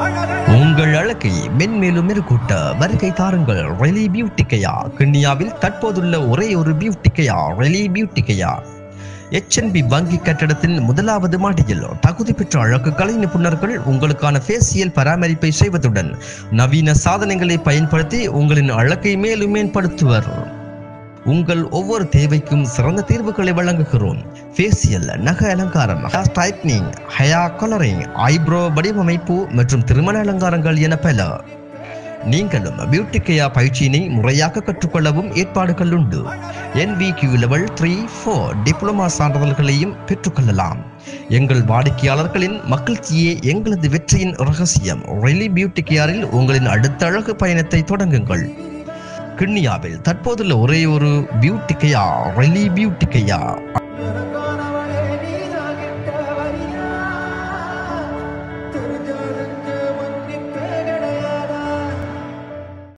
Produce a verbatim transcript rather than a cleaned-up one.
உங்கள் அழகை மென்மேலும் மெருகூட்ட வருகை தாருங்கள் ரெலி பியூட்டிக்கையா. கிண்ணியாவில் தற்போதுள்ள ஒரே ஒரு பியூட்டிக்கையா ரெலி பியூட்டிக்கையா. எச் என் பி வங்கி கட்டடத்தின் முதலாவது மாடியில் தகுதி பெற்ற அழகு கலை நிபுணர்கள் உங்களுக்கான ஃபேசியல் பராமரிப்பை செய்வதுடன் நவீன சாதனங்களை பயன்படுத்தி உங்களின் அழகை மேலும் மேம்படுத்துவர். உங்கள் ஒவ்வொரு தேவைக்கும் சிறந்த தீர்வுகளை வழங்குகிறோம். ஃபேசியல், நக அலங்காரம், hair straightening, hair colouring, eyebrow வடிவமைப்பு மற்றும் திருமண அலங்காரங்கள் என பல. நீங்களும் பியூட்டிக்கையா பயிற்சியினை முறையாக கற்றுக்கொள்ளவும் ஏற்பாடுகள் உண்டு. N V Q level three four diploma சான்றிதழ்களையும் பெற்றுக்கொள்ளலாம். எங்கள் வாடிக்கையாளர்களின் மகிழ்ச்சியே எங்களது வெற்றியின் ரகசியம். ரெலி பியூட்டிக்கையாரில் உங்களின் அடுத்த அழகு பயணத்தை தொடங்குங்கள். கிண்ணியாவில் தற்போதுள்ள ஒரே ஒரு பியூட்டிக்கையா ரெலி பியூட்டிக்கையா.